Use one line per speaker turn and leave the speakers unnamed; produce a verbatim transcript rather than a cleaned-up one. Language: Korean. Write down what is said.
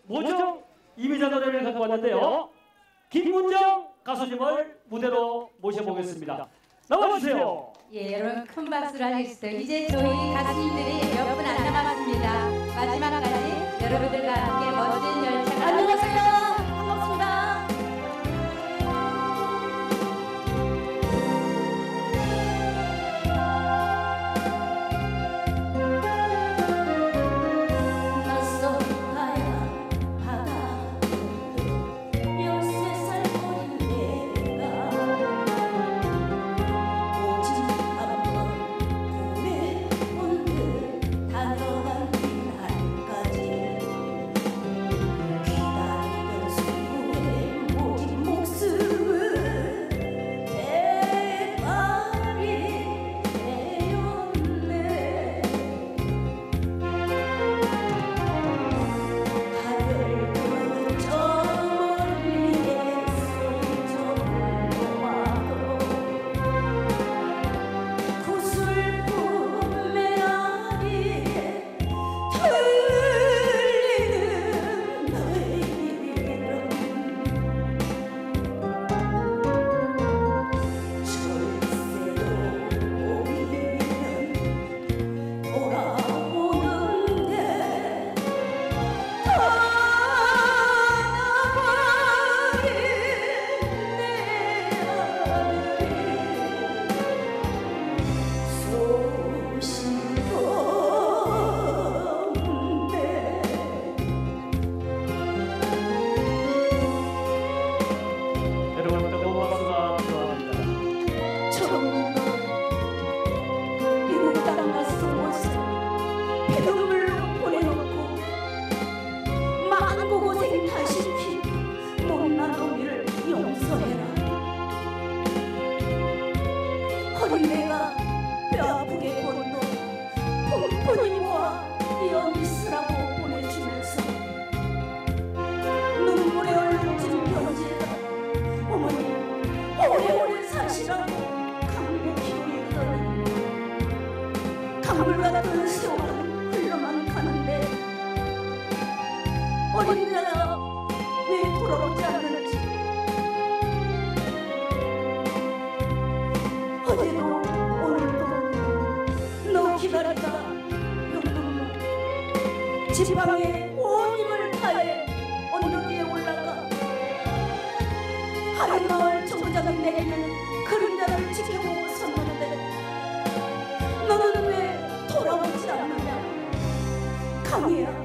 모정 이미자 노래를 갖고 왔는데요. 김문정 가수님을 무대로 모셔보겠습니다. 나와주세요.
예, 여러분 큰 박수를 하시죠. 이제 저희 가수님들이 몇 분 안 남았습니다. 마지막까지 여러분들과 함께 멋진 열차가 안녕하세요. 반갑습니다.
낯선 하얀 바다 열세 살 어린 내가 오직 한번 꿈에 문득 다가간 그날까지 기다리던 순간에 모진 목숨을 내버리내었네. 하늘 저 멀리에 소리처럼 와도 그 슬픈 메아리에 들리는 너의 이름 절세로 오면 돌아오는데 떠나버린 내 아들이 소식도 없네.
여러분 뜨거운 박수가 필요합니다.
처음으로 미국 땅 낯선 곳에 피눈물로 보내놓고 마음고생 다시피 못난 놈이를 용서해라. 어린 내가 뼈아프게 본도 푼푼히 모아 여미스라고 보내주면서 눈물에 얼룩진 편지에다 어머니 오래오래 사시라고 강력히 이르더니 강물 같은 세월은 흘러만 가는데 어린 내가 왜 돌아오지 않는지 어제도 오늘도 너 기다리다 영동무 지팡이에 온 힘을 다해 언덕 위에 올라가 하늘 마을 정거장이 내리는 그림자를 지켜보고 섰는데 너는 왜 돌아오지 않느냐. 강희야